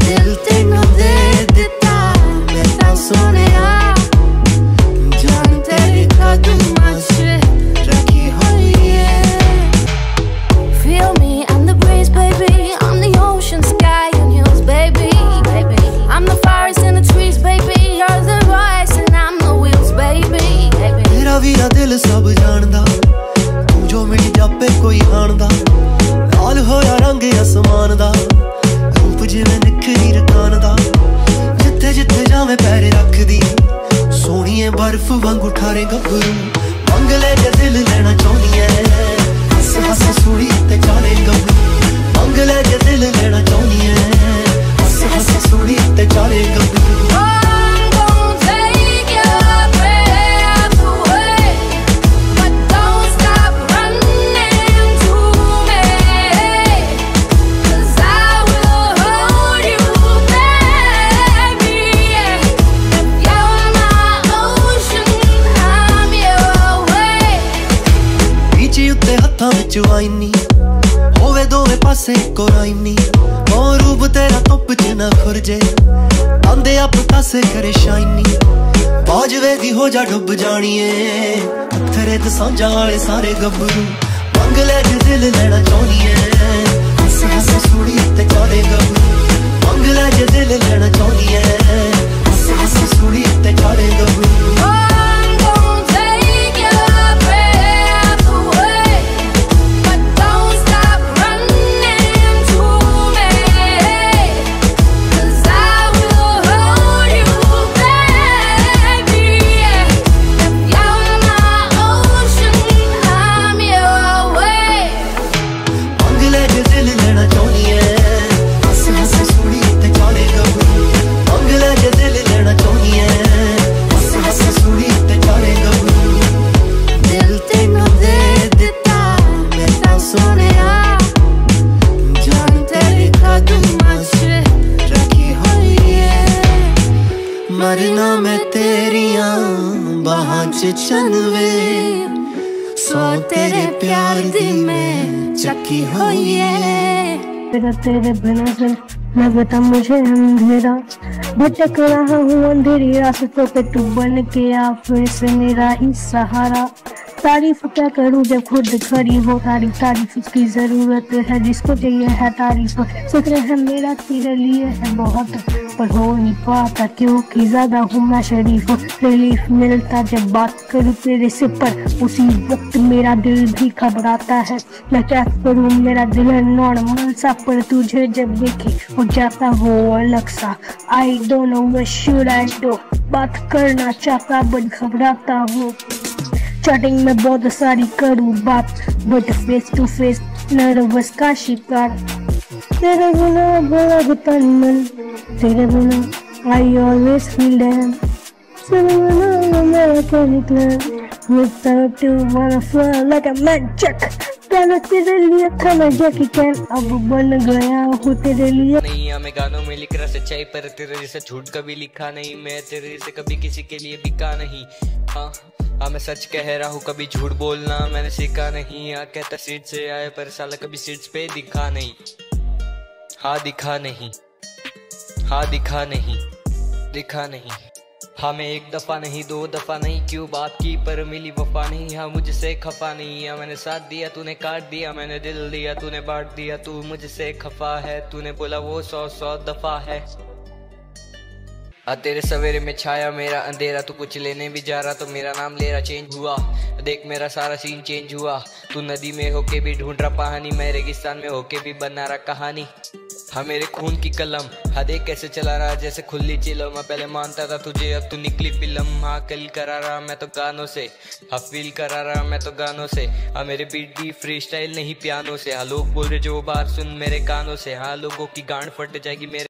दिल तेनू दे दिता मैं सोनिया, जान तेरी कदमां च रखी हुई है। Feel me, I'm the breeze, baby. I'm the ocean, sky and hills, baby. I'm the forest and the trees, baby. You're the voice and I'm the wheels, baby. तेरा भी दिल सब जानदा, तू जो मिट जापे कोई आंदा। लाल होया रंग आसमान दा, रूप जिवें निखरी रकान दा। जिथे जिथे जावे पैर रखदी, सोहणीए बर्फ वांगू ठारे गभरू। मंग ले जे दिल लेना चाहनी है, हस हस सूड़ी ते चाले गभरू। मंग ले जे दिल लेना चाहनी है, हस हस सूड़ी ते चाले गभरू। वाइनी होवे दोवे पासे कोराइनी, और रूप तेरा धुप च ना खुरजे, आंदे आप कासे करे शाइनी। बाजवे दी हो जा डुब जानिए, पत्थरे ते सांझा वाले सारे गभरू। मंग ले जे दिल लेना चाहनी है, हस हस सूड़ी ते चाले गभरू। मंग ले जे दिल लेना चाहनी है, हस हस सूड़ी ते चाले गभरू। मरना मैं तेरियां बाहां च चनवे, सौ तेरे प्यार दी मैं चकी हुई है। तेरे बिना चल लगता मुझे अंधेरा, भटक रहा हूँ अंधेरी रास्तों पे, तू बन के आ फिर से मेरा ही सहारा। तारीफ क्या करूँ जब खुद खड़ी हो, तारीफ उसकी जरूरत है जिसको चाहिए है तारीफ। शुक्र है मेरा तेरे लिए है बहुत, पर हो नहीं पाता क्योंकि ज्यादा हूँ मैं शरीफ। रिलीफ मिलता जब बात करूँ तेरे से, पर उसी वक्त मेरा दिल भी घबराता है। मैं क्या करूँ मेरा दिल है नॉर्मल सा, पर तुझे जब देखे हो जाता वो अलग सा। I don't know what should I do, बात करना चाहता बट घबराता हूँ। चैटिंग में बहुत सारी करूँ बात, but face to face nervous का शिकार। तेरे बिना बड़ा तन मन, तेरे बिना आई ऑलवेज फील डैम। तेरे बिना मेरा क्या निकला, without you wanna fly like a magic। पहले तेरे लिए था मैं जैकी चैन, अब बन गया हूँ तेरे लिए। नहीं हमें गानों में लिख रहा सच्चाई, पर तेरे जैसे झूठ कभी लिखा नहीं। मैं तेरे जैसे कभी किसी के लिए बिका नहीं। हाँ मैं सच कह रहा हूँ, कभी झूठ बोलना मैंने सीखा नहीं। कहता सीट से आए पर साला कभी सीट्स पे दिखा नहीं। हाँ दिखा नहीं, हाँ दिखा नहीं, दिखा नहीं। हाँ मैं एक दफा नहीं दो दफा नहीं, क्यों बात की पर मिली वफा नहीं। हाँ मुझसे खफा नहीं, हाँ मैंने साथ दिया तूने काट दिया, मैंने दिल दिया तूने बांट दिया। तू मुझसे खफा है, तूने बोला वो 100 दफा है। तेरे सवेरे में छाया मेरा अंधेरा, तू कुछ लेने भी जा रहा तो मेरा नाम ले रहा। चेंज हुआ देख मेरा सारा सीन चेंज हुआ। तू नदी में होके भी ढूंढ रहा पानी, मैं रेगिस्तान में होके भी बना रहा कहानी। हाँ मेरे खून की कलम, हाँ देख कैसे चला रहा जैसे खुली चिलम। मैं पहले मानता था तुझे, अब तू निकली फिल्म। हाँ कल करा रहा मैं तो गानों से, हाँ फील करा रहा मैं तो गानों से। हाँ मेरे बीट भी फ्री स्टाइल नहीं पियानो से। हाँ लोग बोल रहे जो बार सुन मेरे कानों से। हाँ लोगों की गांड फट जाएगी मेरे